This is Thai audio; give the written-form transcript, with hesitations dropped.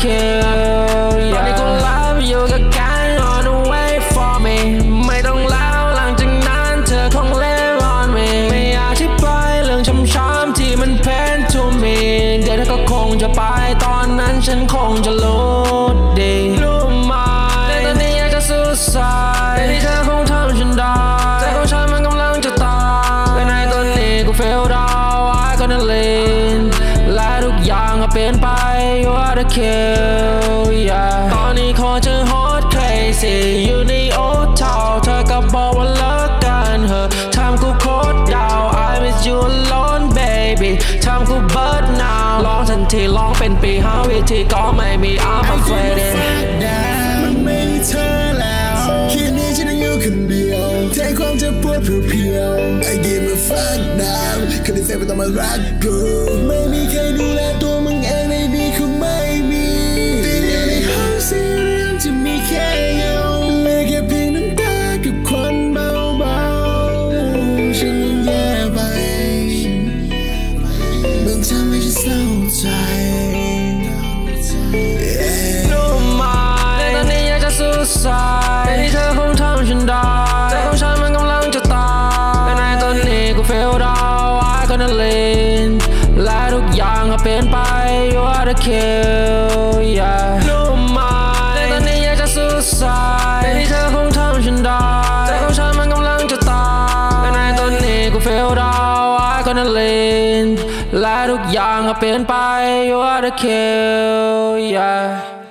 kill ตอนนี้กูไลฟ์อยู่กับแก๊ง on the way for me ไม่ต้องแล้วหลังจากนั้นเธอคง live on me ไม่อยากที่ไปเรื่องช้ำๆที่มัน pain to me เดี๋ยวเธอก็คงจะไปตอนนั้นฉันคงจะรู้ดีรู้ไหมแต่ตอนนี้อยากจะ suicide แต่ที่เธอคงทำฉันได้ใจของฉันมันกำลังจะตายแต่ในตอนนี้กู feel down I gonna lean และทุกอย่างก็เปลี่ยนไป you are the kill yeah ตอนนี้คอจะ hot crazy อยู่ในโอ๊ตเท่าเธอก็บอกว่าเลิกกันเหอะทำกูโคตรดาว I miss you alone baby ทำกูเบิร์ด now ร้องทันทีร้องเป็นปีหาวิธีก็ไม่มี I'm afraid มันไม่มีเธอแล้วคืนนี้ฉันต้องอยู่คนเดียวแทนความเจ็บปวดเพียวๆ I give a fuck now คนที่เสียไปต้องมารักกูไม่มีใครดูแลตัวมึงเองในดีคงไม่มีติดอยู่ในห้องเสียเรื่องจะมีแค่เงาไม่แค่เพียงน้ำตากับควันเบาๆฉันยังแย่ไปบางทำให้ฉันเศร้าใจแต่ที่เธอคงทำฉันได้ใจของฉันมันกำลังจะตายแต่ในตอนนี้กู feel down I gonna lean และทุกอย่างก็เปลี่ยนไป you are the kill yeah รู้ไหมแต่ตอนนี้อยากจะ suicide แต่ที่เธอคงทำฉันได้ใจของฉันมันกำลังจะตายแต่ในตอนนี้กู feel down I gonna lean และทุกอย่างก็เปลี่ยนไป you are the kill yeah